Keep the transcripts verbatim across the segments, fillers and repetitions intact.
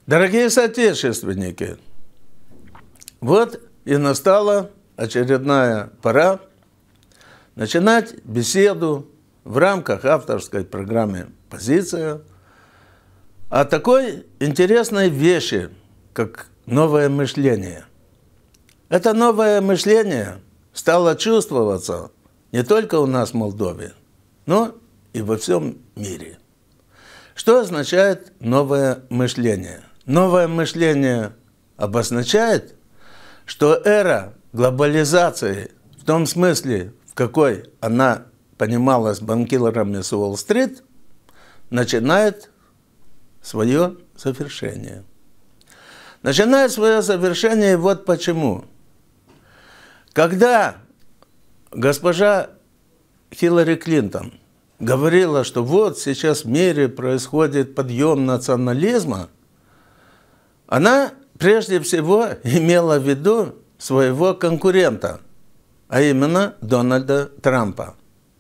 Дорогие соотечественники, вот и настала очередная пора начинать беседу в рамках авторской программы «Позиция» о такой интересной вещи, как новое мышление. Это новое мышление стало чувствоваться не только у нас в Молдове, но и во всем мире. Что означает новое мышление? Новое мышление обозначает, что эра глобализации, в том смысле, в какой она понималась банкирами с Уолл-стрит, начинает свое завершение. Начинает свое завершение вот почему. Когда госпожа Хиллари Клинтон говорила, что вот сейчас в мире происходит подъем национализма, она прежде всего имела в виду своего конкурента, а именно Дональда Трампа.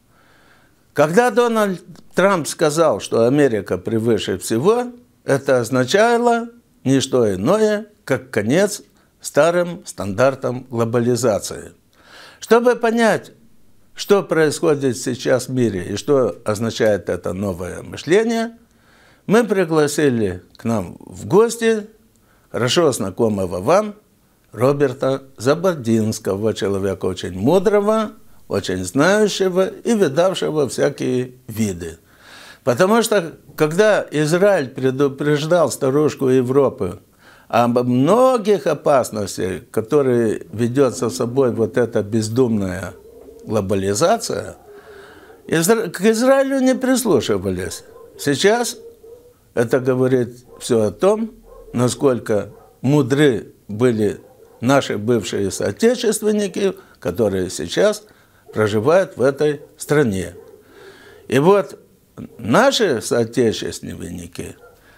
Когда Дональд Трамп сказал, что Америка превыше всего, это означало не что иное, как конец старым стандартам глобализации. Чтобы понять, что происходит сейчас в мире и что означает это новое мышление, мы пригласили к нам в гости хорошо знакомого вам Роберта Забординского, человека очень мудрого, очень знающего и видавшего всякие виды. Потому что, когда Израиль предупреждал старушку Европы об многих опасностях, которые ведет за собой вот эта бездумная глобализация, к Израилю не прислушивались. Сейчас это говорит все о том, насколько мудры были наши бывшие соотечественники, которые сейчас проживают в этой стране. И вот наши соотечественники,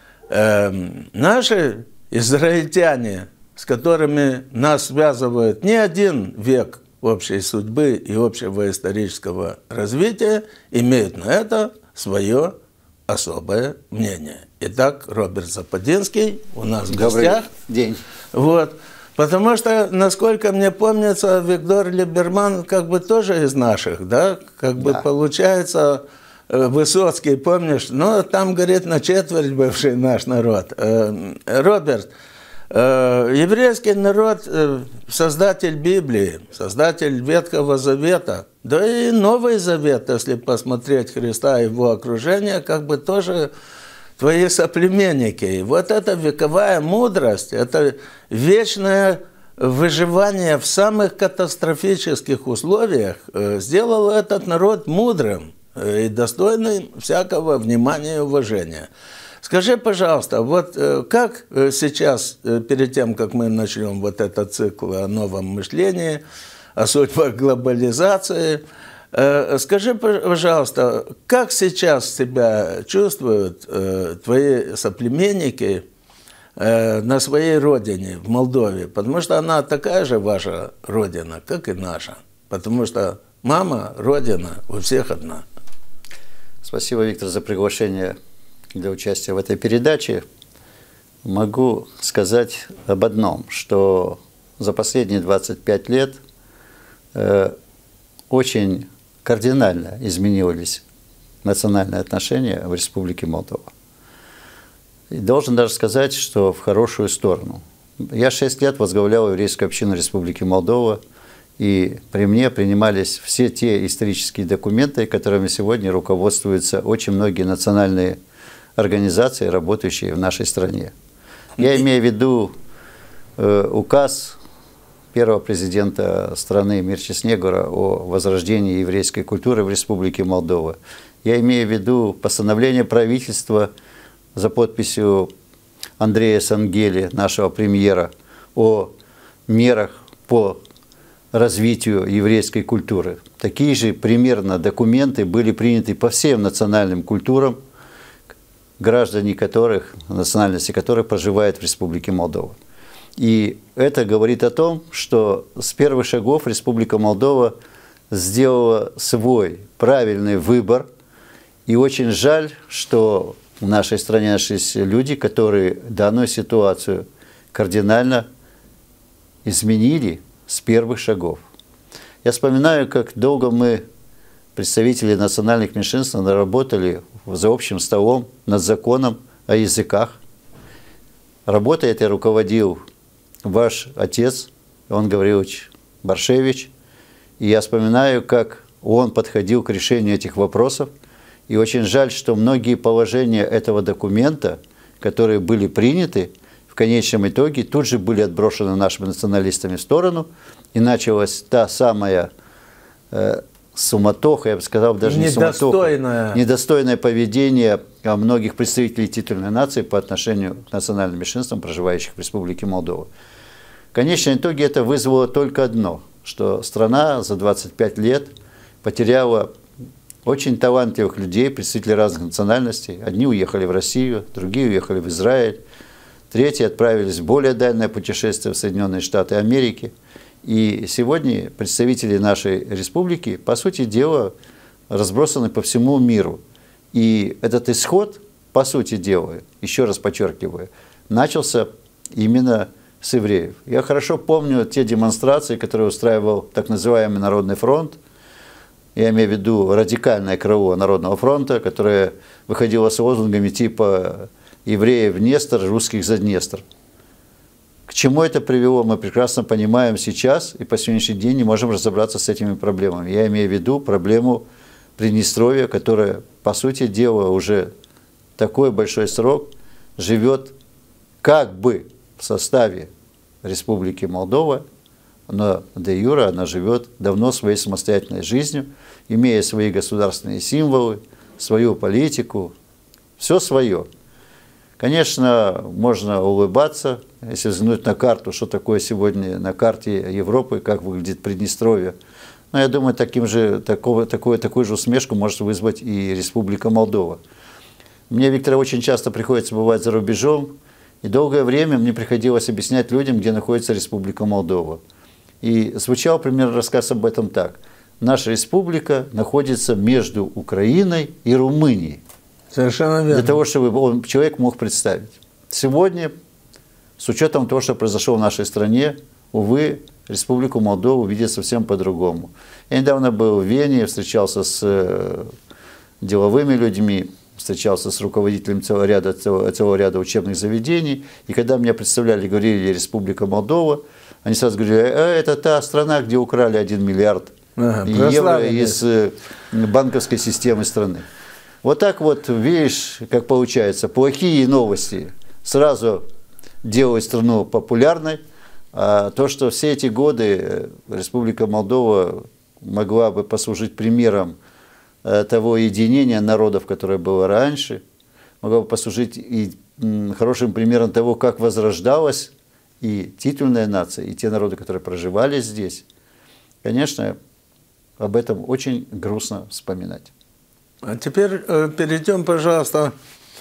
э, наши израильтяне, с которыми нас связывает не один век общей судьбы и общего исторического развития, имеют на это свое особое мнение. Итак, Роберт Забординский у нас в гостях. День. Вот. Потому что, насколько мне помнится, Виктор Либерман как бы тоже из наших, да? Как бы да. Получается, Высоцкий, помнишь, ну, там, говорит, на четверть бывший наш народ. Роберт, еврейский народ, создатель Библии, создатель Ветхого Завета, да и Новый Завет, если посмотреть Христа и его окружение, как бы тоже твои соплеменники. И вот эта вековая мудрость, это вечное выживание в самых катастрофических условиях сделало этот народ мудрым и достойным всякого внимания и уважения. Скажи, пожалуйста, вот как сейчас, перед тем, как мы начнем вот этот цикл о новом мышлении, о судьбах глобализации, скажи, пожалуйста, как сейчас себя чувствуют твои соплеменники на своей родине, в Молдове? Потому что она такая же ваша родина, как и наша. Потому что мама, родина у всех одна. Спасибо, Виктор, за приглашение для участия в этой передаче. Могу сказать об одном, что за последние двадцать пять лет э, очень кардинально изменились национальные отношения в Республике Молдова. И должен даже сказать, что в хорошую сторону. Я шесть лет возглавлял еврейскую общину Республики Молдова, и при мне принимались все те исторические документы, которыми сегодня руководствуются очень многие национальные организации, работающие в нашей стране. Я имею в виду э, указ первого президента страны Мирча Снегура о возрождении еврейской культуры в Республике Молдова. Я имею в виду постановление правительства за подписью Андрея Сангели, нашего премьера, о мерах по развитию еврейской культуры. Такие же примерно документы были приняты по всем национальным культурам, граждане которых, национальности которых проживают в Республике Молдова. И это говорит о том, что с первых шагов Республика Молдова сделала свой правильный выбор. И очень жаль, что в нашей стране нашлись люди, которые данную ситуацию кардинально изменили с первых шагов. Я вспоминаю, как долго мы, представители национальных меньшинств, работали за общим столом над законом о языках. Работой этой руководил ваш отец, Иоанн Гаврилович Баршевич. И я вспоминаю, как он подходил к решению этих вопросов. И очень жаль, что многие положения этого документа, которые были приняты, в конечном итоге тут же были отброшены нашими националистами в сторону, и началась та самая э, суматоха, я бы сказал, даже не суматоха, недостойное поведение многих представителей титульной нации по отношению к национальным меньшинствам, проживающих в Республике Молдова. В конечном итоге это вызвало только одно, что страна за двадцать пять лет потеряла очень талантливых людей, представителей разных национальностей. Одни уехали в Россию, другие уехали в Израиль, третьи отправились в более дальнее путешествие в Соединенные Штаты Америки. И сегодня представители нашей республики, по сути дела, разбросаны по всему миру. И этот исход, по сути дела, еще раз подчеркиваю, начался именно с евреев. Я хорошо помню те демонстрации, которые устраивал так называемый Народный фронт. Я имею в виду радикальное крыло Народного фронта, которое выходило с лозунгами типа «евреев в Днестр, русских за Днестр». К чему это привело, мы прекрасно понимаем сейчас, и по сегодняшний день не можем разобраться с этими проблемами. Я имею в виду проблему Приднестровья, которая, по сути дела, уже такой большой срок живет как бы в составе Республики Молдова, но де юре она живет давно своей самостоятельной жизнью, имея свои государственные символы, свою политику, все свое. Конечно, можно улыбаться, если взглянуть на карту, что такое сегодня на карте Европы, как выглядит Приднестровье. Но я думаю, таким же, такого, такую, такую же усмешку может вызвать и Республика Молдова. Мне, Виктор, очень часто приходится бывать за рубежом, и долгое время мне приходилось объяснять людям, где находится Республика Молдова. И звучал примерно рассказ об этом так. Наша республика находится между Украиной и Румынией. Совершенно верно. Для того, чтобы он, человек мог представить. Сегодня, с учетом того, что произошло в нашей стране, увы, Республику Молдову видят совсем по-другому. Я недавно был в Вене, встречался с деловыми людьми, встречался с руководителем целого ряда, целого, целого ряда учебных заведений. И когда меня представляли, говорили «Республика Молдова», они сразу говорили: а это та страна, где украли один миллиард ага, евро из банковской системы страны. Вот так вот, видишь, как получается, плохие новости сразу делают страну популярной, а то, что все эти годы Республика Молдова могла бы послужить примером того единения народов, которое было раньше, могла бы послужить и хорошим примером того, как возрождалась и титульная нация, и те народы, которые проживали здесь. Конечно, об этом очень грустно вспоминать. А теперь э, перейдем, пожалуйста,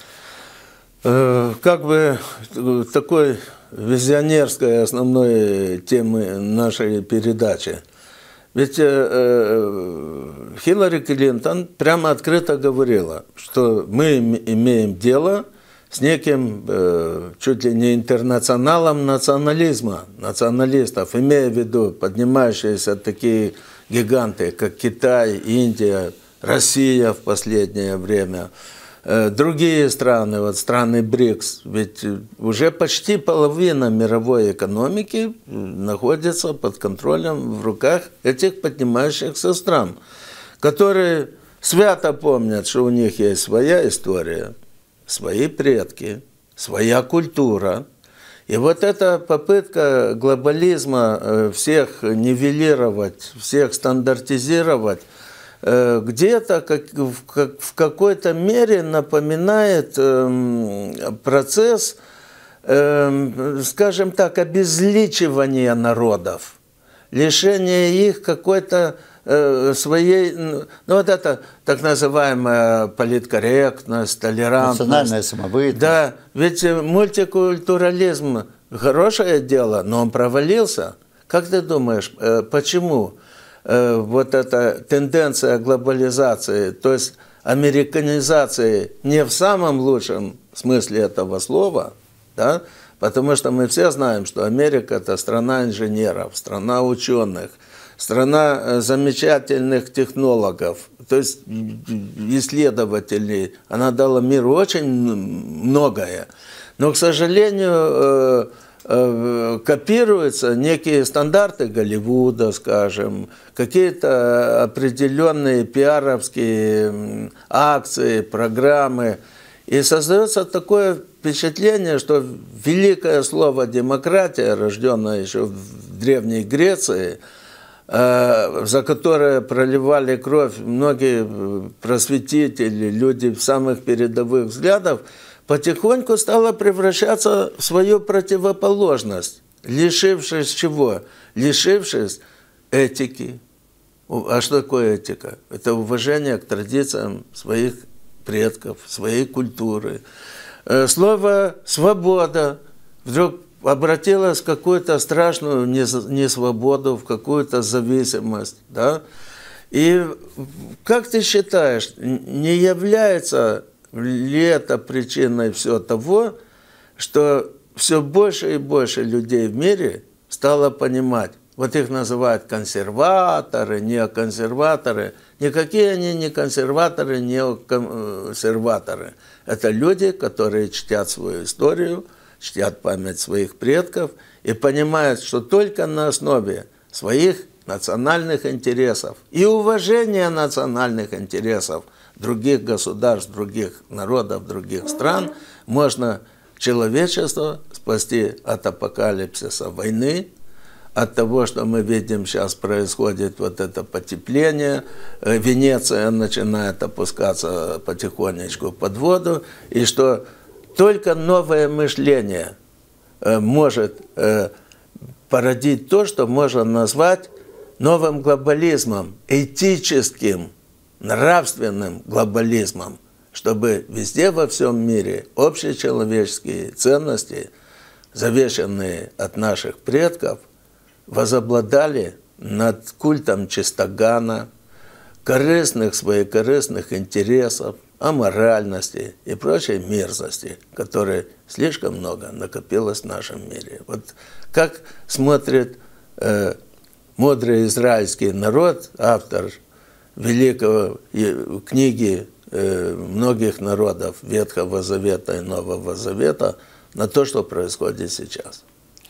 э, как бы такой визионерской основной темы нашей передачи. Ведь э, э, Хиллари Клинтон прямо открыто говорила, что мы имеем дело с неким э, чуть ли не интернационалом национализма, националистов, имея в виду поднимающиеся такие гиганты, как Китай, Индия, Россия в последнее время, э, другие страны, вот страны БРИКС, ведь уже почти половина мировой экономики находится под контролем в руках этих поднимающихся стран, которые свято помнят, что у них есть своя история, свои предки, своя культура. И вот эта попытка глобализма всех нивелировать, всех стандартизировать, где-то как, как, в какой-то мере напоминает э, процесс, э, скажем так, обезличивания народов, лишения их какой-то э, своей, ну вот это так называемая политкорректность, толерантность. Национальная самобытность. Да, ведь мультикультурализм хорошее дело, но он провалился. Как ты думаешь, э, почему? Вот эта тенденция глобализации, то есть американизации не в самом лучшем смысле этого слова, да, потому что мы все знаем, что Америка – это страна инженеров, страна ученых, страна замечательных технологов, то есть исследователей. Она дала миру очень многое. Но, к сожалению, копируются некие стандарты Голливуда, скажем, какие-то определенные пиаровские акции, программы. И создается такое впечатление, что великое слово «демократия», рожденное еще в Древней Греции, за которое проливали кровь многие просветители, люди самых передовых взглядов, потихоньку стало превращаться в свою противоположность, лишившись чего? Лишившись этики. А что такое этика? Это уважение к традициям своих предков, своей культуры. Слово «свобода» вдруг обратилось в какую-то страшную несвободу, в какую-то зависимость. Да? И как ты считаешь, не является ли это причиной всего того, что все больше и больше людей в мире стало понимать, вот их называют консерваторы, неоконсерваторы, никакие они не консерваторы, неоконсерваторы. Это люди, которые чтят свою историю, чтят память своих предков и понимают, что только на основе своих национальных интересов и уважения национальных интересов других государств, других народов, других стран можно человечество спасти от апокалипсиса войны, от того, что мы видим сейчас происходит вот это потепление, Венеция начинает опускаться потихонечку под воду, и что только новое мышление может породить то, что можно назвать новым глобализмом, этическим, нравственным глобализмом, чтобы везде во всем мире общечеловеческие ценности, завещанные от наших предков, возобладали над культом чистогана, корыстных, своекорыстных интересов, аморальности и прочей мерзости, которой слишком много накопилось в нашем мире. Вот как смотрит э, мудрый израильский народ, автор великого книги э, многих народов Ветхого Завета и Нового Завета, на то, что происходит сейчас.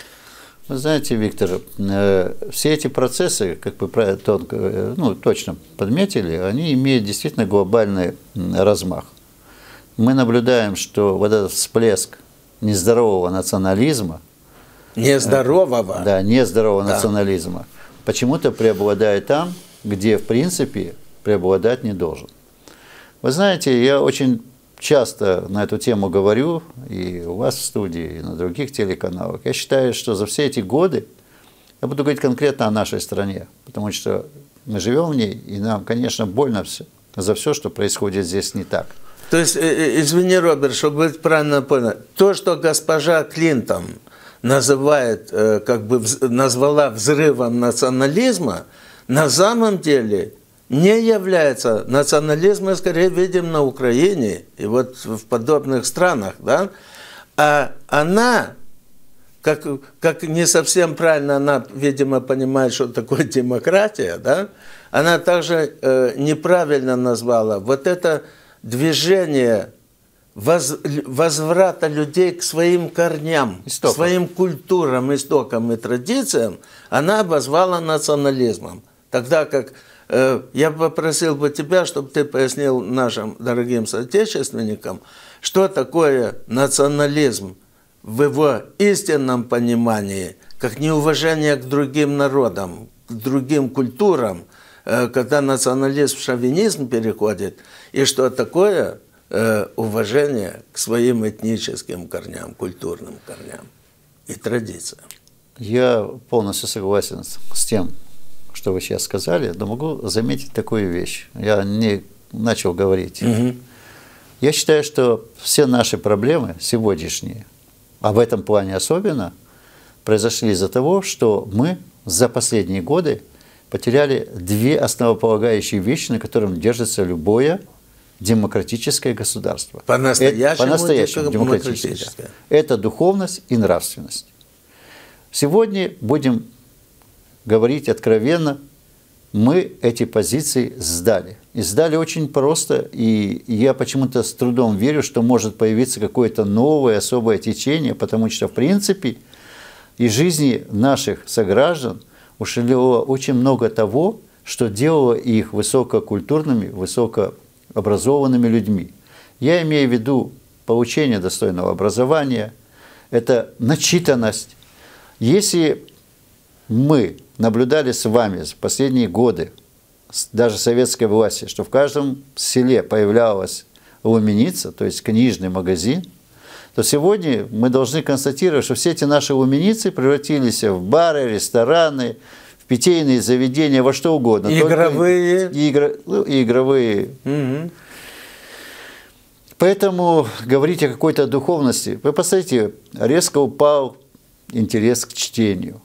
Вы знаете, Виктор, э, все эти процессы, как вы тонко, ну, точно подметили, они имеют действительно глобальный размах. Мы наблюдаем, что вот этот всплеск нездорового национализма, нездорового, э, да, нездорового да. национализма, почему-то преобладает там, где, в принципе, преобладать не должен. Вы знаете, я очень часто на эту тему говорю, и у вас в студии, и на других телеканалах. Я считаю, что за все эти годы, я буду говорить конкретно о нашей стране, потому что мы живем в ней, и нам, конечно, больно все, за все, что происходит здесь не так. То есть, извини, Роберт, чтобы быть правильно понял, то, что госпожа Клинтон называет, как бы назвала взрывом национализма, на самом деле не является. Национализм мы скорее видим на Украине и вот в подобных странах, да? А она, как, как не совсем правильно она, видимо, понимает, что такое демократия, да? Она также э, неправильно назвала вот это движение воз, возврата людей к своим корням, истокам. К своим культурам, истокам и традициям, она обозвала национализмом. Тогда как я попросил бы тебя, чтобы ты пояснил нашим дорогим соотечественникам, что такое национализм в его истинном понимании, как неуважение к другим народам, к другим культурам, когда национализм в шовинизм переходит, и что такое уважение к своим этническим корням, культурным корням и традициям. Я полностью согласен с тем, что вы сейчас сказали, но могу заметить такую вещь. Я не начал говорить. Угу. Я считаю, что все наши проблемы сегодняшние, а в этом плане особенно, произошли из-за того, что мы за последние годы потеряли две основополагающие вещи, на которых держится любое демократическое государство. По-настоящему, По-настоящему демократическое. демократическое. Да. Это духовность и нравственность. Сегодня будем говорить откровенно, мы эти позиции сдали. И сдали очень просто, и я почему-то с трудом верю, что может появиться какое-то новое особое течение, потому что, в принципе, из жизни наших сограждан ушло очень много того, что делало их высококультурными, высокообразованными людьми. Я имею в виду получение достойного образования, это начитанность. Если мы наблюдали с вами в последние годы, даже советской власти, что в каждом селе появлялась луменица, то есть книжный магазин, то сегодня мы должны констатировать, что все эти наши луменицы превратились в бары, рестораны, в питейные заведения, во что угодно. Игровые. Игр, ну, игровые. Угу. Поэтому говорить о какой-то духовности, вы посмотрите, резко упал интерес к чтению.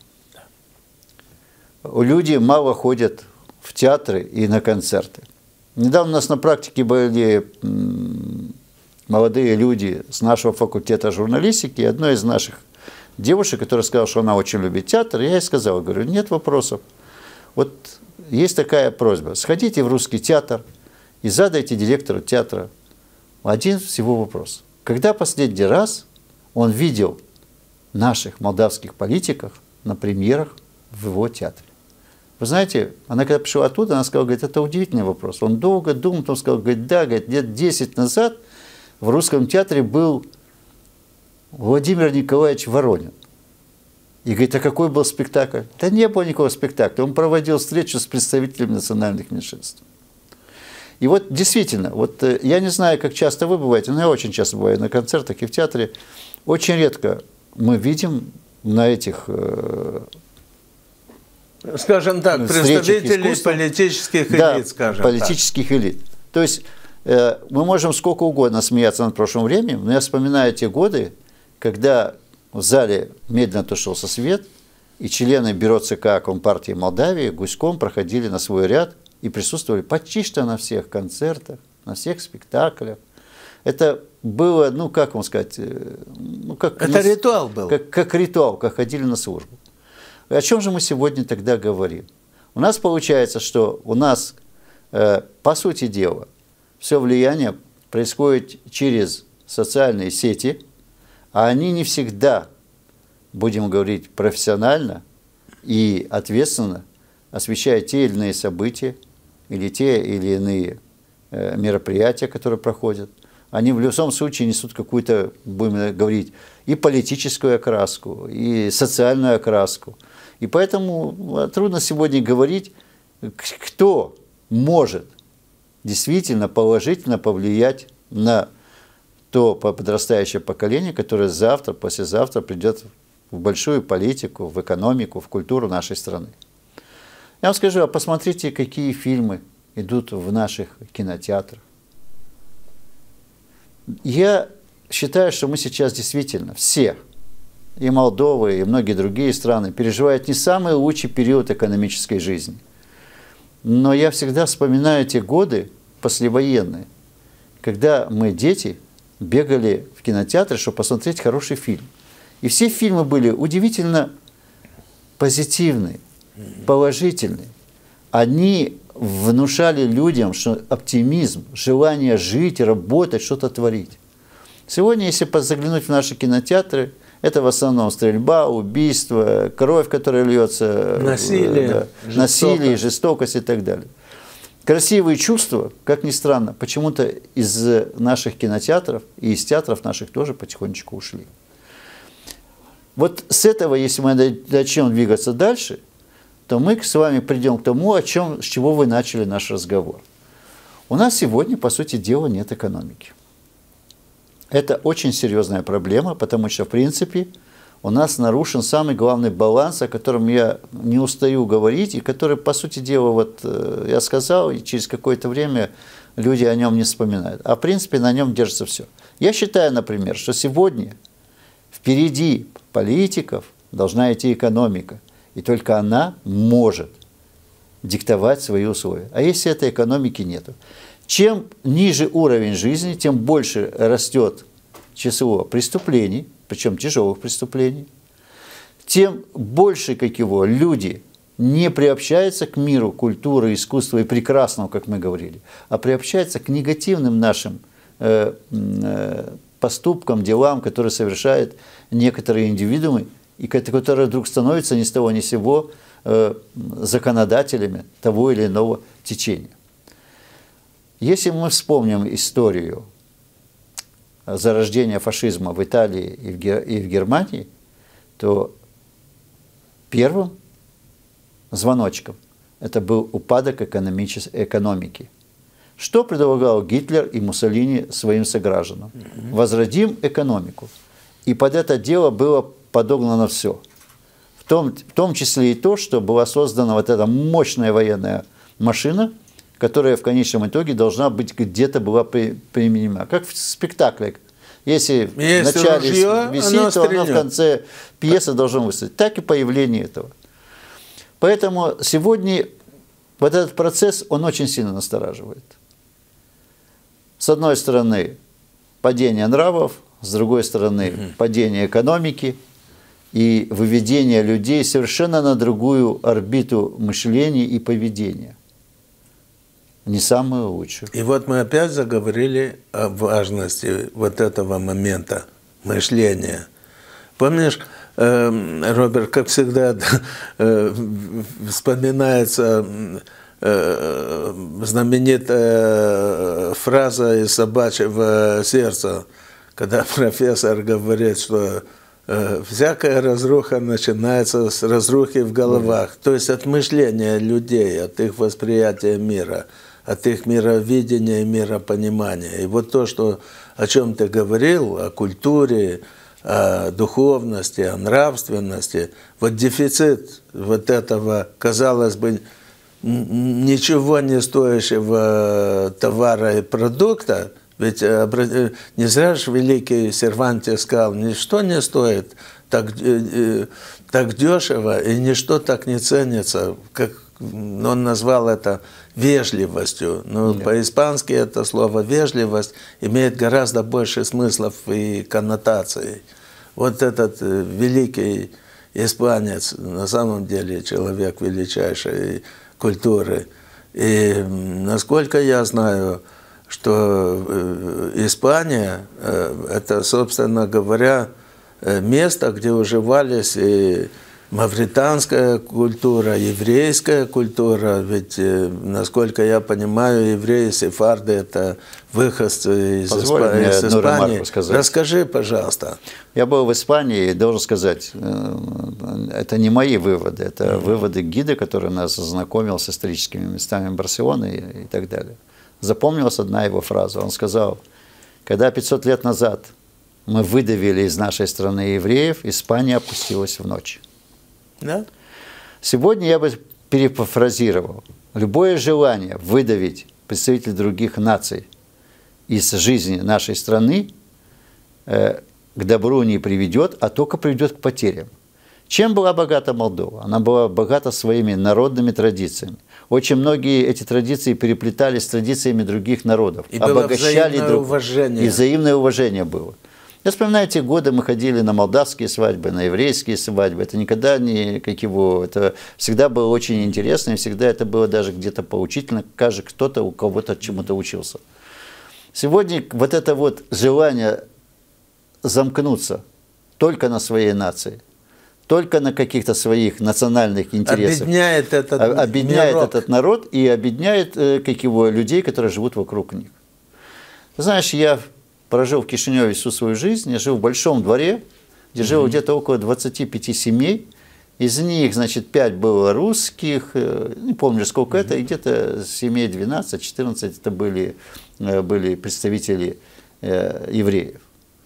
Люди мало ходят в театры и на концерты. Недавно у нас на практике были молодые люди с нашего факультета журналистики, и одной из наших девушек, которая сказала, что она очень любит театр, я ей сказал, говорю, нет вопросов. Вот есть такая просьба, сходите в русский театр и задайте директору театра один всего вопрос. Когда последний раз он видел наших молдавских политиков на премьерах в его театре? Вы знаете, она когда пришла оттуда, она сказала, говорит, это удивительный вопрос. Он долго думал, потом сказал, говорит, да, говорит, лет десять назад в русском театре был Владимир Николаевич Воронин. И говорит, а какой был спектакль? Да не было никакого спектакля. Он проводил встречу с представителями национальных меньшинств. И вот действительно, вот я не знаю, как часто вы бываете, но я очень часто бываю на концертах и в театре. Очень редко мы видим на этих, скажем так, представителей политических элит, да, скажем политических так. элит. То есть э, мы можем сколько угодно смеяться над прошлым временем, но я вспоминаю те годы, когда в зале медленно тушился свет, и члены бюро ЦК Компартии Молдавии гуськом проходили на свой ряд и присутствовали почти что на всех концертах, на всех спектаклях. Это было, ну, как вам сказать, ну, как... Это нас, ритуал был. Как, как ритуал, как ходили на службу. О чем же мы сегодня тогда говорим? У нас получается, что у нас, э, по сути дела, все влияние происходит через социальные сети, а они не всегда, будем говорить, профессионально и ответственно освещают те или иные события или те или иные э, мероприятия, которые проходят. Они в любом случае несут какую-то, будем говорить, и политическую окраску, и социальную окраску. И поэтому трудно сегодня говорить, кто может действительно положительно повлиять на то подрастающее поколение, которое завтра, послезавтра придет в большую политику, в экономику, в культуру нашей страны. Я вам скажу, а посмотрите, какие фильмы идут в наших кинотеатрах. Я считаю, что мы сейчас действительно все, и Молдова, и многие другие страны, переживают не самый лучший период экономической жизни. Но я всегда вспоминаю те годы послевоенные, когда мы, дети, бегали в кинотеатры, чтобы посмотреть хороший фильм. И все фильмы были удивительно позитивные, положительные. Они внушали людям, что оптимизм, желание жить, работать, что-то творить. Сегодня, если заглянуть в наши кинотеатры, это в основном стрельба, убийство, кровь, которая льется, насилие, да, насилие, жестокость и так далее. Красивые чувства, как ни странно, почему-то из наших кинотеатров и из театров наших тоже потихонечку ушли. Вот с этого, если мы начнем двигаться дальше, то мы с вами придем к тому, о чем, с чего вы начали наш разговор. У нас сегодня, по сути дела, нет экономики. Это очень серьезная проблема, потому что, в принципе, у нас нарушен самый главный баланс, о котором я не устаю говорить, и который, по сути дела, вот я сказал, и через какое-то время люди о нем не вспоминают. А, в принципе, на нем держится все. Я считаю, например, что сегодня впереди политиков должна идти экономика. И только она может диктовать свои условия. А если этой экономики нету? Чем ниже уровень жизни, тем больше растет число преступлений, причем тяжелых преступлений, тем больше, как его, люди не приобщаются к миру культуры, искусства и прекрасного, как мы говорили, а приобщаются к негативным нашим э, э, поступкам, делам, которые совершают некоторые индивидуумы, и которые вдруг становятся ни с того ни с сего э, законодателями того или иного течения. Если мы вспомним историю зарождения фашизма в Италии и в, и в Германии, то первым звоночком это был упадок экономики. Что предлагал Гитлер и Муссолини своим согражданам? Возродим экономику. И под это дело было подогнано все. В том, в том числе и то, что была создана вот эта мощная военная машина, которая в конечном итоге должна быть где-то была при, применима. Как в спектакле. Если Есть в начале ружье, висит, оно то оно в конце пьесы должно выстрелить. Так и появление этого. Поэтому сегодня вот этот процесс, он очень сильно настораживает. С одной стороны, падение нравов, с другой стороны, угу. падение экономики и выведение людей совершенно на другую орбиту мышления и поведения. Не самую лучшую. И вот мы опять заговорили о важности вот этого момента мышления. Помнишь, э, Роберт, как всегда э, вспоминается э, знаменитая фраза из «Собачьего сердца», когда профессор говорит, что э, всякая разруха начинается с разрухи в головах, то есть от мышления людей, от их восприятия мира, от их мировидения и миропонимания. И вот то, что, о чем ты говорил, о культуре, о духовности, о нравственности, вот дефицит вот этого, казалось бы, ничего не стоящего товара и продукта, ведь не зря же великий Сервантес сказал, ничто не стоит так, так дешево, и ничто так не ценится, как он назвал это вежливостью. Ну, да. По-испански это слово «вежливость» имеет гораздо больше смыслов и коннотаций. Вот этот великий испанец, на самом деле человек величайшей культуры. И насколько я знаю, что Испания – это, собственно говоря, место, где уживались и мавританская культура, еврейская культура, ведь, насколько я понимаю, евреи, сефарды – это выходцы из, Испа... из Испании. Расскажи, пожалуйста. Я был в Испании и должен сказать, это не мои выводы, это mm-hmm. выводы гида, который нас знакомил с историческими местами Барселоны и, и так далее. Запомнилась одна его фраза. Он сказал, когда пятьсот лет назад мы выдавили из нашей страны евреев, Испания опустилась в ночь. Да? Сегодня я бы перефразировал. Любое желание выдавить представителей других наций из жизни нашей страны э, к добру не приведет, а только приведет к потерям. Чем была богата Молдова? Она была богата своими народными традициями. Очень многие эти традиции переплетались с традициями других народов. И обогащали было взаимное друг... уважение. И взаимное уважение было. Я вспоминаю те годы, мы ходили на молдавские свадьбы, на еврейские свадьбы. Это никогда не как его, это всегда было очень интересно, и всегда это было даже где-то поучительно. Каждый кто-то у кого-то чему-то учился. Сегодня вот это вот желание замкнуться только на своей нации, только на каких-то своих национальных интересах. Объединяет этот, объединяет этот народ и объединяет как его, людей, которые живут вокруг них. Знаешь, я прожил в Кишиневе всю свою жизнь, я жил в большом дворе, где жило mm-hmm. где-то около двадцати пяти семей. Из них, значит, пять было русских, не помню, сколько mm-hmm. это, и где-то семей двенадцать-четырнадцать это были, были представители э, евреев.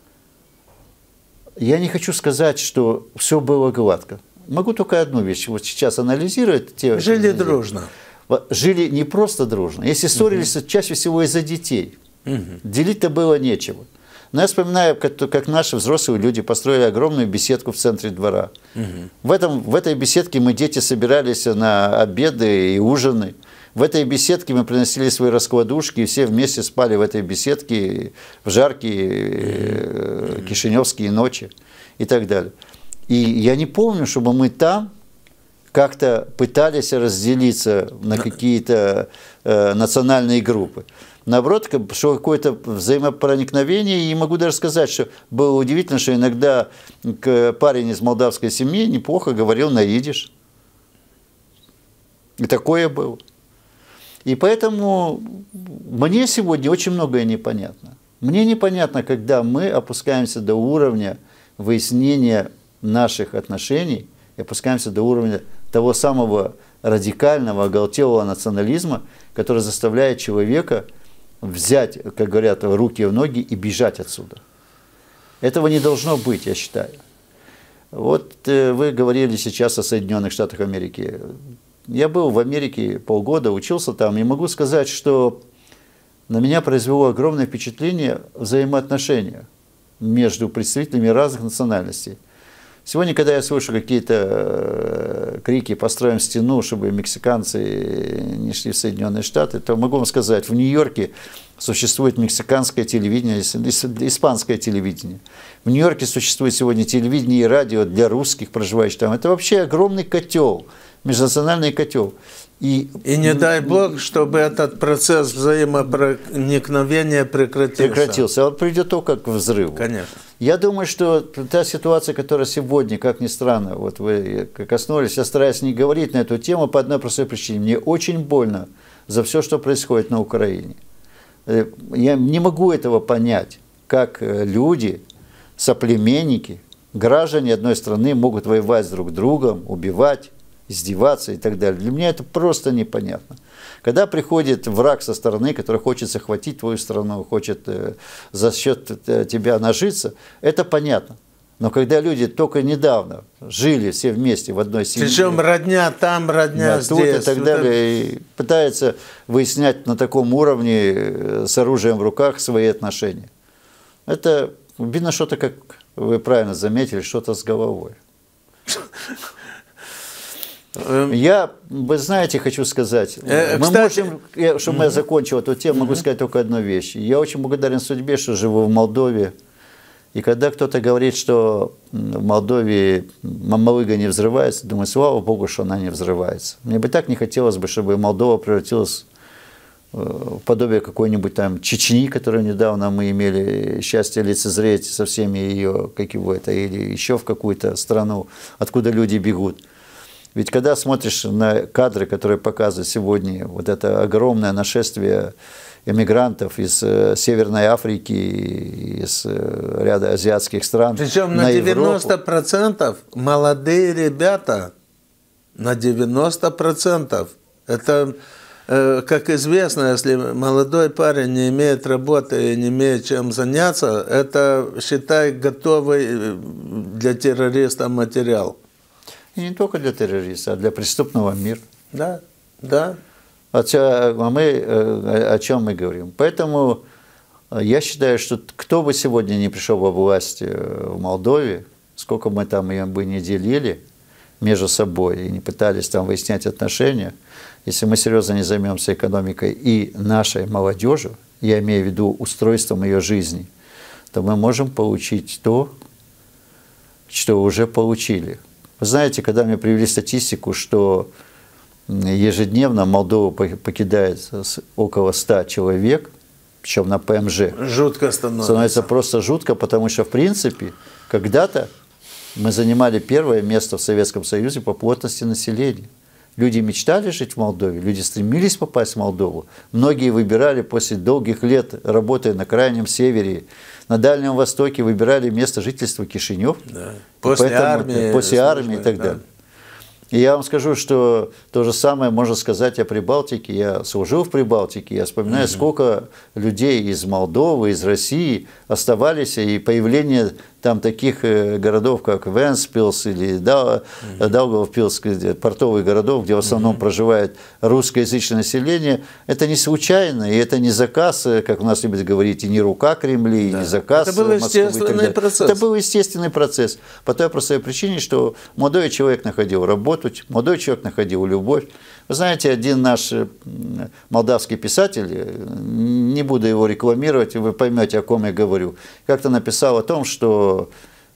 Я не хочу сказать, что все было гладко. Могу только одну вещь. Вот сейчас анализировать. Те, жили дружно. Жили не просто дружно. Если ссорились, mm-hmm. чаще всего из-за детей. Mm-hmm. Делить-то было нечего. Но я вспоминаю, как, как наши взрослые люди построили огромную беседку в центре двора. Mm-hmm. В, этом, в этой беседке мы, дети, собирались на обеды и ужины. В этой беседке мы приносили свои раскладушки, и все вместе спали в этой беседке в жаркие кишиневские ночи и так далее. И я не помню, чтобы мы там как-то пытались разделиться на какие-то э, национальные группы. Наоборот, что какое-то взаимопроникновение, и могу даже сказать, что было удивительно, что иногда парень из молдавской семьи неплохо говорил на идиш. И такое было. И поэтому мне сегодня очень многое непонятно. Мне непонятно, когда мы опускаемся до уровня выяснения наших отношений, и опускаемся до уровня того самого радикального, оголтелого национализма, который заставляет человека взять, как говорят, руки в ноги и бежать отсюда. Этого не должно быть, я считаю. Вот э, вы говорили сейчас о Соединенных Штатах Америки. Я был в Америке полгода, учился там, и могу сказать, что на меня произвело огромное впечатление взаимоотношения между представителями разных национальностей. Сегодня, когда я слышу какие-то крики «построим стену, чтобы мексиканцы не шли в Соединенные Штаты», то могу вам сказать, в Нью-Йорке существует мексиканское телевидение, испанское телевидение. В Нью-Йорке существует сегодня телевидение и радио для русских, проживающих там. Это вообще огромный котел, межнациональный котел. И, и не дай бог, чтобы этот процесс взаимопроникновения прекратился. Прекратился. Он приведет только к взрыву. Конечно. Я думаю, что та ситуация, которая сегодня, как ни странно, вот вы коснулись, я стараюсь не говорить на эту тему по одной простой причине. Мне очень больно за все, что происходит на Украине. Я не могу этого понять, как люди, соплеменники, граждане одной страны могут воевать друг с другом, убивать, издеваться и так далее. Для меня это просто непонятно. Когда приходит враг со стороны, который хочет захватить твою страну, хочет э, за счет э, тебя нажиться, это понятно. Но когда люди только недавно жили все вместе в одной семье, причем родня там, родня да, здесь, тут и так далее, и пытаются выяснять на таком уровне с оружием в руках свои отношения. Это видно что-то, как вы правильно заметили, что-то с головой. Я, вы знаете, хочу сказать, э, мы кстати, можем, я, чтобы mm-hmm. я закончил эту тему, могу mm-hmm. сказать только одну вещь. Я очень благодарен судьбе, что живу в Молдове. И когда кто-то говорит, что в Молдове мамалыга не взрывается, думаю, слава Богу, что она не взрывается. Мне бы так не хотелось бы, чтобы Молдова превратилась в подобие какой-нибудь там Чечни, которую недавно мы имели счастье лицезреть со всеми ее, как его это, или еще в какую-то страну, откуда люди бегут. Ведь когда смотришь на кадры, которые показывают сегодня вот это огромное нашествие эмигрантов из Северной Африки, из ряда азиатских стран. Причем на, на девяносто процентов молодые ребята, на девяносто процентов. Это, как известно, если молодой парень не имеет работы и не имеет чем заняться, это, считай, готовый для террориста материал. И не только для террористов, а для преступного мира. Да, да. А мы, о чем мы говорим? Поэтому я считаю, что кто бы сегодня не пришел во власть в Молдове, сколько мы там ее бы не делили между собой и не пытались там выяснять отношения, если мы серьезно не займемся экономикой и нашей молодежью, я имею в виду устройством ее жизни, то мы можем получить то, что уже получили. Вы знаете, когда мне привели статистику, что ежедневно Молдову покидает около ста человек, причем на ПМЖ. Жутко становится. Становится просто жутко, потому что, в принципе, когда-то мы занимали первое место в Советском Союзе по плотности населения. Люди мечтали жить в Молдове, люди стремились попасть в Молдову. Многие выбирали после долгих лет, работая на Крайнем Севере, на Дальнем Востоке, выбирали место жительства Кишинев. Да. После армии. После армии и так да. далее. И я вам скажу, что то же самое можно сказать о Прибалтике. Я служил в Прибалтике, я вспоминаю, угу. сколько людей из Молдовы, из России оставались, и появление там таких городов, как Вентспилс или Даугавпилс, портовых городов, где в основном mm-hmm. проживает русскоязычное население, это не случайно, и это не заказ, как у нас любят говорить, и не рука Кремля, и да. не заказ это был естественный процесс. Это был естественный процесс. По той простой причине, что молодой человек находил работу, молодой человек находил любовь. Вы знаете, один наш молдавский писатель, не буду его рекламировать, вы поймете, о ком я говорю, как-то написал о том, что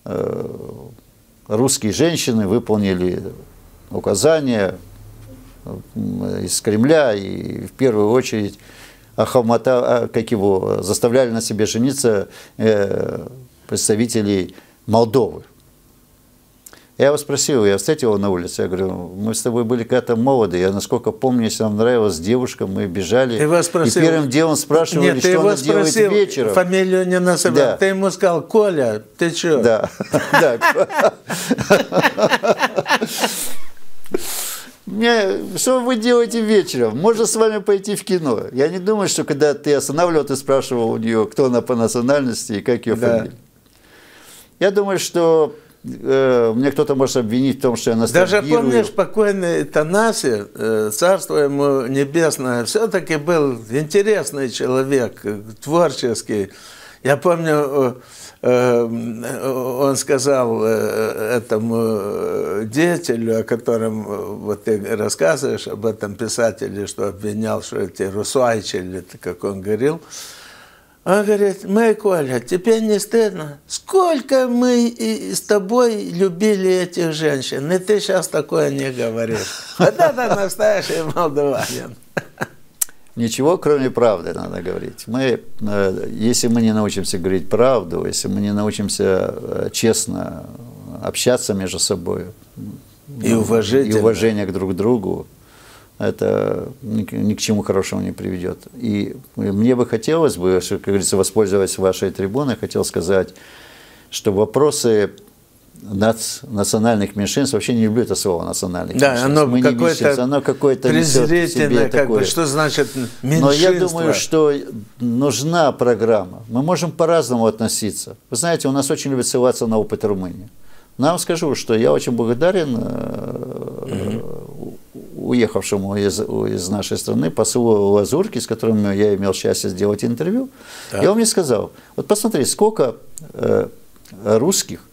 русские женщины выполнили указания из Кремля и в первую очередь охомата, как его, заставляли на себе жениться представителей Молдовы. Я его спросил, я встретил его на улице, я говорю, мы с тобой были когда-то молоды, я, насколько помню, если нам нравилась девушка, мы бежали, спросил, и первым делом спрашивали, нет, что она делает вечером. Фамилию не называл, да. Ты ему сказал, Коля, ты что? Да, да. Мне, что вы делаете вечером? Можно с вами пойти в кино. Я не думаю, что когда ты останавливал, ты спрашивал у нее, кто она по национальности и как ее да. фамилия. Я думаю, что э, мне кто-то может обвинить в том, что я ностальгирую. Даже помнишь, покойный Танаси, э, царство ему небесное, все-таки был интересный человек, творческий. Я помню, он сказал этому деятелю, о котором вот ты рассказываешь, об этом писателе, что обвинял, что эти русуайчили, как он говорил. Он говорит, мой Коля, тебе не стыдно? Сколько мы с тобой любили этих женщин, и ты сейчас такое не говоришь. Вот это настоящий молдаванин. Ничего, кроме правды, надо говорить. Мы, если мы не научимся говорить правду, если мы не научимся честно общаться между собой и, и уважение к друг другу, это ни, ни к чему хорошему не приведет. И мне бы хотелось бы, как говорится, воспользоваться вашей трибуной, хотел сказать, что вопросы национальных меньшинств, вообще не люблю это слово национальных да, меньшинств. Оно какое-то, оно какое-то презрительное, как бы, что значит меньшинство? Но я думаю, что нужна программа. Мы можем по-разному относиться. Вы знаете, у нас очень любят ссылаться на опыт Румынии. Но я вам скажу, что я очень благодарен mm-hmm. уехавшему из, из нашей страны послу Лазурки, с которым я имел счастье сделать интервью. Так. И он мне сказал, вот посмотри, сколько э, русских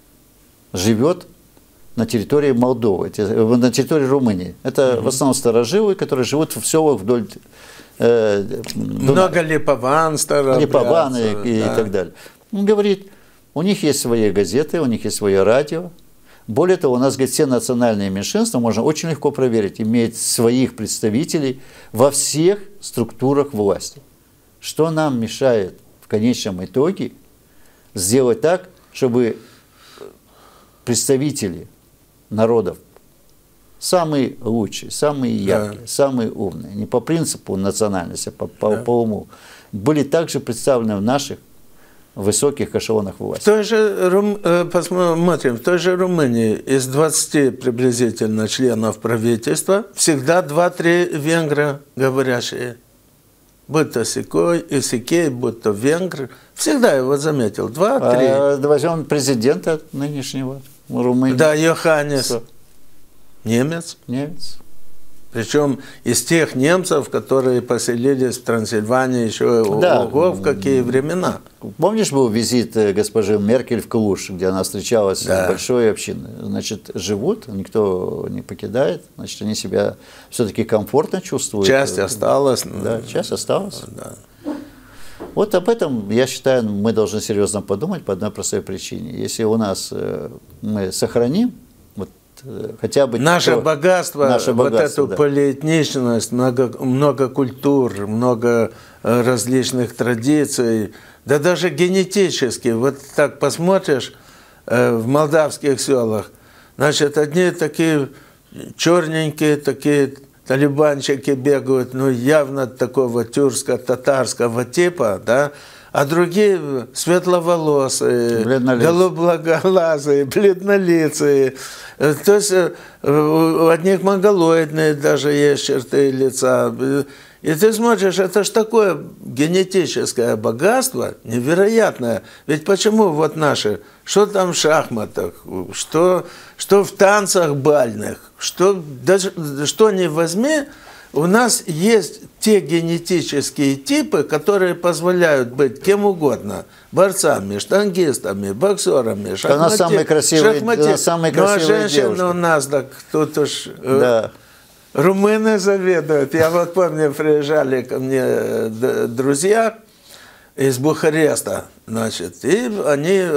живет на территории Молдовы, на территории Румынии. Это mm-hmm. в основном старожилы, которые живут в селах вдоль э, много липован, старообрядцев, липованы и, да. и так далее. Он говорит, у них есть свои газеты, у них есть свое радио. Более того, у нас, говорит, все национальные меньшинства можно очень легко проверить, имеют своих представителей во всех структурах власти. Что нам мешает в конечном итоге сделать так, чтобы представители народов самые лучшие, самые яркие, да. самые умные, не по принципу национальности, а по, по, да. по уму, были также представлены в наших высоких эшелонах власти. В той же, посмотрим, в той же Румынии из двадцати приблизительно членов правительства всегда два-три венгра говорящие. Будь то Сикой, Исикей, будь то венгр. Всегда его заметил. Два-три. А, возьмем президента нынешнего Румынии. Да, Йоханнис. Что? Немец. Немец. Причем из тех немцев, которые поселились в Трансильвании еще да. ого, в какие времена. Помнишь, был визит госпожи Меркель в Клуш, где она встречалась да. с большой общиной? Значит, живут, никто не покидает, значит, они себя все-таки комфортно чувствуют. Часть осталась. Да, часть осталась. Да. Вот об этом, я считаю, мы должны серьезно подумать по одной простой причине. Если у нас мы сохраним вот, хотя бы наше то, богатство, наше вот богатство, эту да. полиэтничность, много, много культур, много различных традиций, да даже генетически. Вот так посмотришь в молдавских селах, значит, одни такие черненькие, такие талибанчики бегают, ну, явно такого тюркско-татарского типа, да, а другие светловолосые, голубоглазые, бледнолицые. То есть у одних монголоидные даже есть черты лица. И ты смотришь, это ж такое генетическое богатство невероятное. Ведь почему вот наши, что там в шахматах, что, что в танцах бальных, что, даже, что ни возьми, у нас есть те генетические типы, которые позволяют быть кем угодно. Борцами, штангистами, боксерами, шахматистами. Ну а женщины у нас, так тут уж... Да. Румыны заведуют. Я вот помню, приезжали ко мне друзья из Бухареста, значит, и они,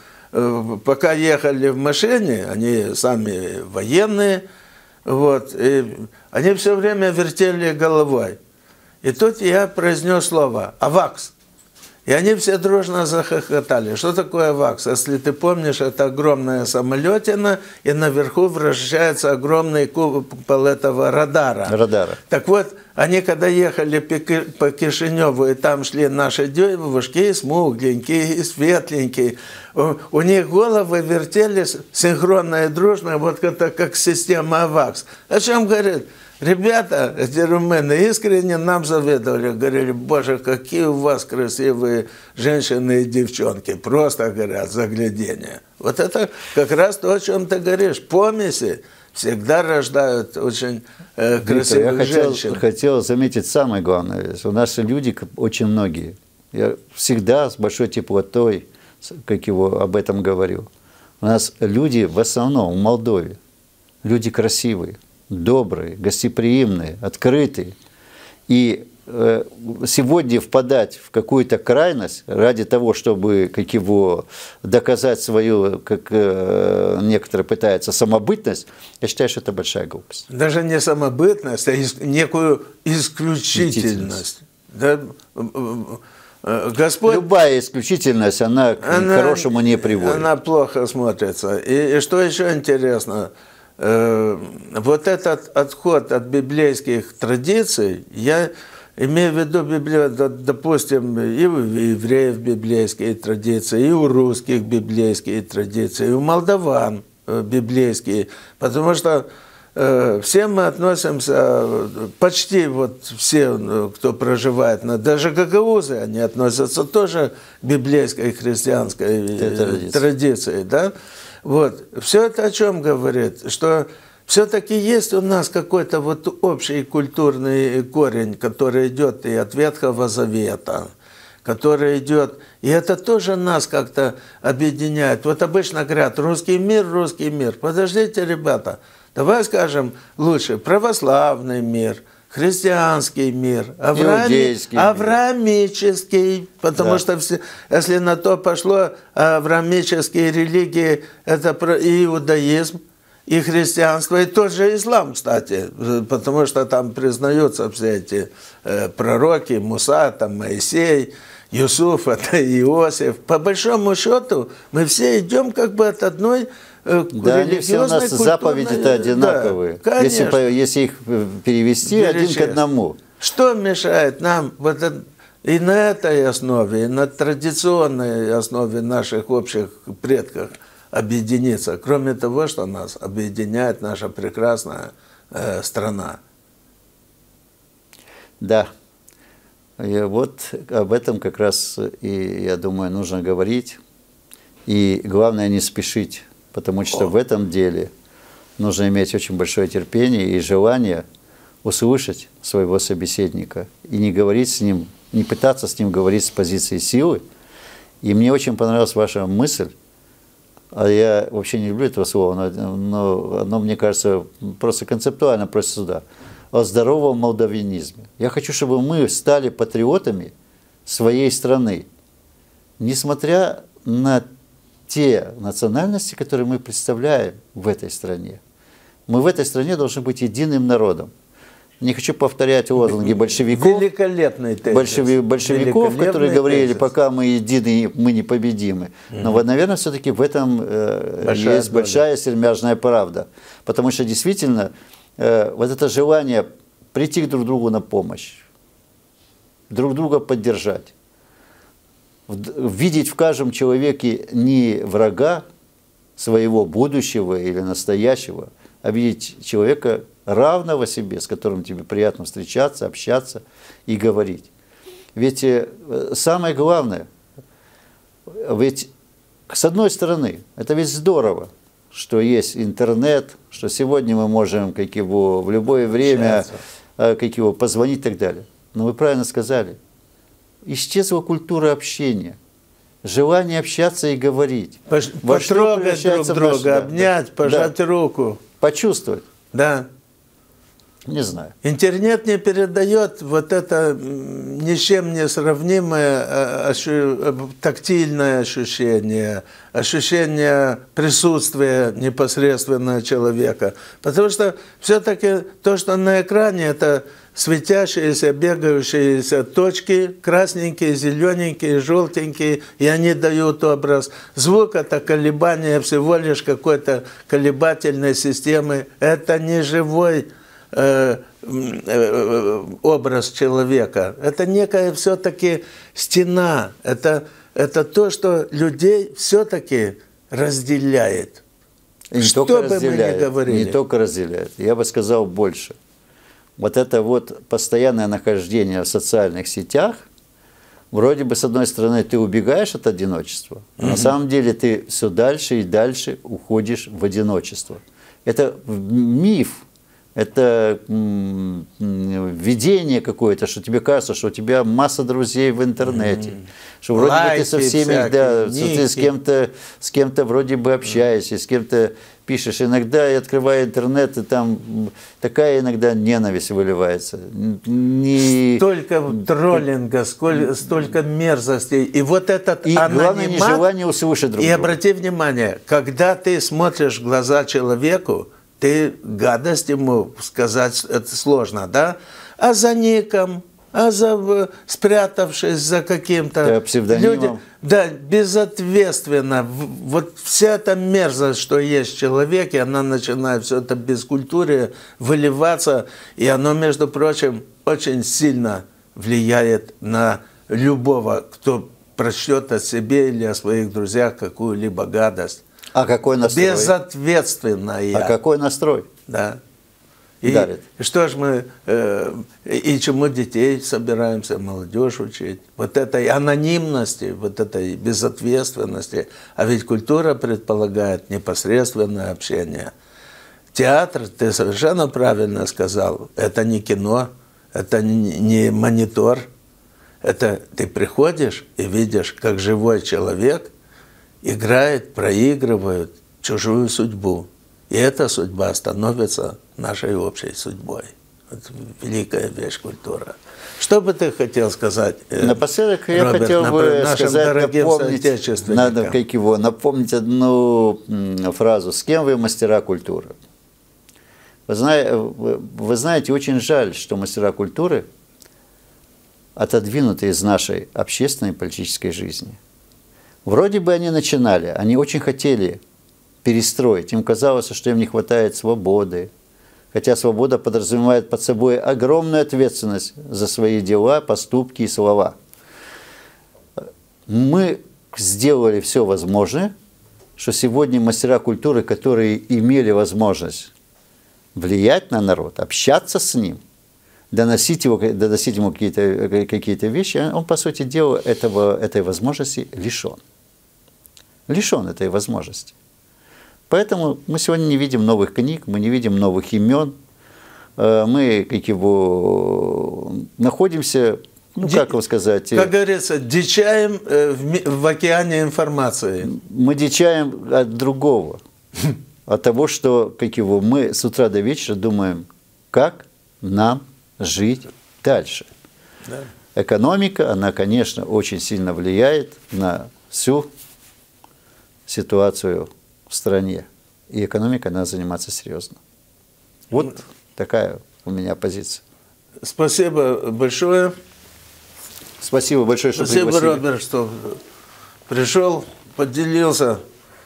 пока ехали в машине, они сами военные, вот, и они все время вертели головой. И тут я произнес слово «авакс». И они все дружно захохотали. Что такое авакс? Если ты помнишь, это огромная самолетина, и наверху вращается огромный купол этого радара. Радара. Так вот, они когда ехали по Кишиневу, и там шли наши девушки, смугленькие, и светленькие, у них головы вертелись синхронно и дружно, вот это как система авакс. О чем говорит? Ребята, эти румыны, искренне нам завидовали, говорили, боже, какие у вас красивые женщины и девчонки, просто, говорят, загляденье. Вот это как раз то, о чем ты говоришь, помеси всегда рождают очень э, красивых Виктор, я женщин. Хотел, хотел заметить самое главное, что наши люди, очень многие, я всегда с большой теплотой, как его об этом говорю, у нас люди в основном в Молдове, люди красивые, добрые, гостеприимные, открытые. И э, сегодня впадать в какую-то крайность ради того, чтобы, как его, доказать свою, как э, некоторые пытаются, самобытность, я считаю, что это большая глупость. Даже не самобытность, а ис- некую исключительность. Да? Господь, любая исключительность, она к она, хорошему не приводит. Она плохо смотрится. И, и что еще интересно, вот этот отход от библейских традиций, я имею в виду, допустим, и у евреев библейские традиции, и у русских библейские традиции, и у молдаван библейские, потому что все мы относимся, почти вот все, кто проживает, даже гагаузы, они относятся тоже к библейской христианской традиции, традиции, да? Вот. Все это о чем говорит? Что все-таки есть у нас какой-то вот общий культурный корень, который идет и от Ветхого Завета, который идет, и это тоже нас как-то объединяет. Вот обычно говорят, русский мир, русский мир. Подождите, ребята, давай скажем лучше, православный мир, христианский мир, авраами, авраамический, потому да. что все, если на то пошло, авраамические религии – это и иудаизм, и христианство, и тот же ислам, кстати, потому что там признаются все эти э, пророки, Муса, там, Моисей, Юсуф, это Иосиф. По большому счету мы все идем как бы от одной Да, они все у нас заповеди-то одинаковые, да, если, если их перевести один к одному. Что мешает нам вот и на этой основе, и на традиционной основе наших общих предков объединиться, кроме того, что нас объединяет наша прекрасная э, страна? Да, и вот об этом как раз и, я думаю, нужно говорить, и главное не спешить. Потому что в этом деле нужно иметь очень большое терпение и желание услышать своего собеседника и не говорить с ним, не пытаться с ним говорить с позиции силы. И мне очень понравилась ваша мысль, а я вообще не люблю этого слова, но, но оно, мне кажется, просто концептуально просит сюда, о здоровом молдавянизме. Я хочу, чтобы мы стали патриотами своей страны, несмотря на те национальности, которые мы представляем в этой стране. Мы в этой стране должны быть единым народом. Не хочу повторять лозунги большевиков, Великолепный тезис. большеви, большевиков, которые говорили, тезис. Пока мы едины, мы непобедимы. Mm-hmm. Но, вот, наверное, все-таки в этом э, большая есть доля. Большая сермяжная правда. Потому что действительно э, вот это желание прийти друг другу на помощь, друг друга поддержать, видеть в каждом человеке не врага своего будущего или настоящего, а видеть человека равного себе, с которым тебе приятно встречаться, общаться и говорить. Ведь самое главное, ведь с одной стороны, это ведь здорово, что есть интернет, что сегодня мы можем как его, в любое время как его, позвонить и так далее. Но вы правильно сказали, исчезла культура общения, желание общаться и говорить. Пош потрогать друг друга, наш, да, обнять, пожать да, руку. Почувствовать. Да. Не знаю. Интернет не передает вот это ни с чем не сравнимое ощу... тактильное ощущение, ощущение присутствия непосредственного человека. Потому что все-таки то, что на экране, это светящиеся, бегающиеся точки, красненькие, зелененькие, желтенькие, и они дают образ. Звук – это колебание всего лишь какой-то колебательной системы. Это не живой образ человека. Это некая все-таки стена. Это, это то, что людей все-таки разделяет. И не что только бы мы ни говорили. Не только разделяет. Я бы сказал больше. Вот это вот постоянное нахождение в социальных сетях, вроде бы, с одной стороны, ты убегаешь от одиночества, а угу. на самом деле ты все дальше и дальше уходишь в одиночество. Это миф. Это видение какое-то, что тебе кажется, что у тебя масса друзей в интернете, mm-hmm. что вроде Лайки бы ты со всеми, всякие, да, ты с кем-то, с кем-то вроде бы общаешься, mm-hmm. с кем-то пишешь. Иногда я открываю интернет, и там такая иногда ненависть выливается. Не... Столько троллинга, сколько, столько мерзостей. И вот этот и анонимат, главное, нежелание услышать друг друга. И друга. обрати внимание, когда ты смотришь в глаза человеку, ты гадость ему сказать это сложно, да? А за ником, а за спрятавшись за каким-то псевдонимом. Да, безответственно. Вот вся эта мерзость, что есть в человеке, она начинает все это бескультурие выливаться, и оно, между прочим, очень сильно влияет на любого, кто прочтет о себе или о своих друзьях какую-либо гадость. А какой настрой? Безответственная. А какой настрой? Да. И дарит. Что ж мы, э, и чему детей собираемся, молодежь учить? Вот этой анонимности, вот этой безответственности. А ведь культура предполагает непосредственное общение. Театр, ты совершенно правильно сказал, это не кино, это не монитор. Это ты приходишь и видишь, как живой человек играет, проигрывает чужую судьбу. И эта судьба становится нашей общей судьбой. Это великая вещь культура. Что бы ты хотел сказать, напоследок, я Роберт, хотел бы сказать, напомнить, надо, как его, напомнить одну фразу. С кем вы мастера культуры? Вы знаете, вы знаете, очень жаль, что мастера культуры отодвинуты из нашей общественной и политической жизни. Вроде бы они начинали, они очень хотели перестроить. Им казалось, что им не хватает свободы. Хотя свобода подразумевает под собой огромную ответственность за свои дела, поступки и слова. Мы сделали все возможное, что сегодня мастера культуры, которые имели возможность влиять на народ, общаться с ним, доносить, его, доносить ему какие-то какие-то вещи, он, по сути дела, этого, этой возможности лишен. Лишен этой возможности. Поэтому мы сегодня не видим новых книг, мы не видим новых имен. Мы, как его, находимся, ну, как его сказать... Как говорится, дичаем в, в океане информации. Мы дичаем от другого. От того, что, как его, мы с утра до вечера думаем, как нам жить дальше. Да. Экономика, она, конечно, очень сильно влияет на всю ситуацию в стране. И экономикой надо заниматься серьезно. Вот такая у меня позиция. Спасибо большое. Спасибо большое, что Спасибо, пригласили. Роберт, что пришел, поделился.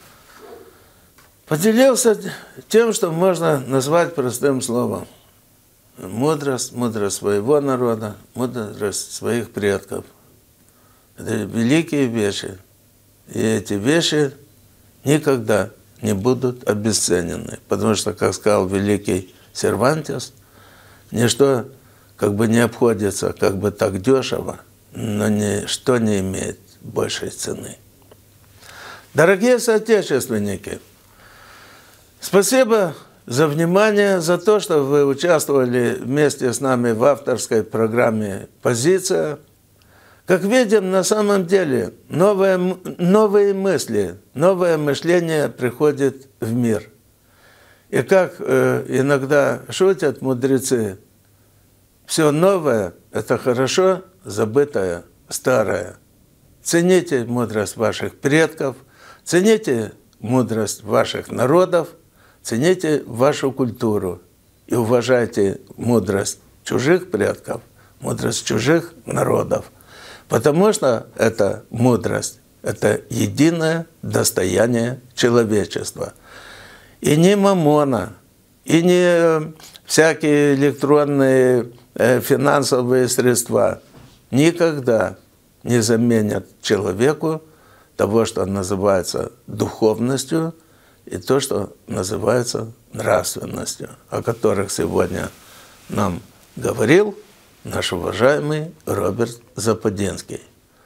Поделился тем, что можно назвать простым словом. Мудрость, мудрость своего народа, мудрость своих предков. Это великие вещи. И эти вещи никогда не будут обесценены. Потому что, как сказал великий Сервантес, ничто как бы не обходится как бы так дешево, но ничто не имеет большей цены. Дорогие соотечественники, спасибо за внимание, за то, что вы участвовали вместе с нами в авторской программе «Позиция». Как видим, на самом деле новые, новые мысли, новое мышление приходит в мир. И как э, иногда шутят мудрецы, все новое – это хорошо забытое старое. Цените мудрость ваших предков, цените мудрость ваших народов, цените вашу культуру и уважайте мудрость чужих предков, мудрость чужих народов. Потому что эта мудрость – это единое достояние человечества. И не мамона, и не всякие электронные э, финансовые средства никогда не заменят человеку того, что называется духовностью, и то, что называется нравственностью, о которых сегодня нам говорил наш уважаемый Роберт Западинский.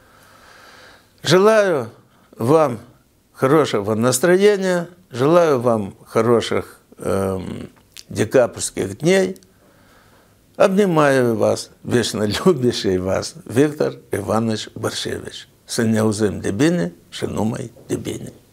Желаю вам хорошего настроения, желаю вам хороших эм, декабрьских дней. Обнимаю вас, вечно любящий вас Виктор Иванович Борщевич. Сынеузым дебини, шинумай дебини.